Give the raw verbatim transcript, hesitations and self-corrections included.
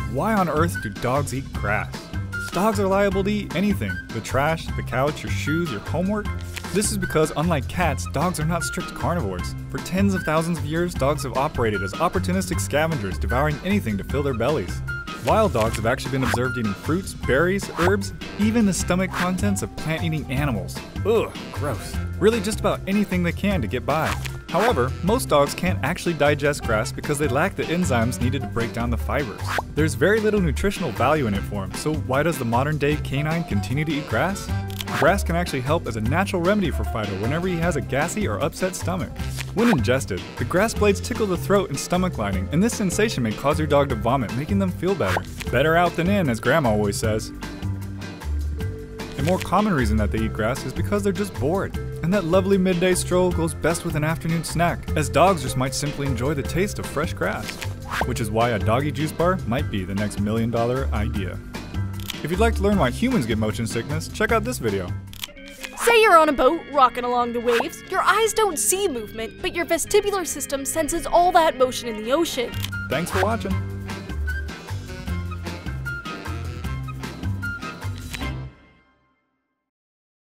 Why on earth do dogs eat grass? Dogs are liable to eat anything. The trash, the couch, your shoes, your homework. This is because, unlike cats, dogs are not strict carnivores. For tens of thousands of years, dogs have operated as opportunistic scavengers, devouring anything to fill their bellies. Wild dogs have actually been observed eating fruits, berries, herbs, even the stomach contents of plant-eating animals. Ugh, gross. Really just about anything they can to get by. However, most dogs can't actually digest grass because they lack the enzymes needed to break down the fibers. There's very little nutritional value in it for them, so why does the modern-day canine continue to eat grass? Grass can actually help as a natural remedy for Fido whenever he has a gassy or upset stomach. When ingested, the grass blades tickle the throat and stomach lining, and this sensation may cause your dog to vomit, making them feel better. Better out than in, as Grandma always says. A more common reason that they eat grass is because they're just bored. And that lovely midday stroll goes best with an afternoon snack, as dogs just might simply enjoy the taste of fresh grass. Which is why a doggy juice bar might be the next million dollar idea. If you'd like to learn why humans get motion sickness, check out this video. Say you're on a boat, rocking along the waves. Your eyes don't see movement, but your vestibular system senses all that motion in the ocean. Thanks for watching.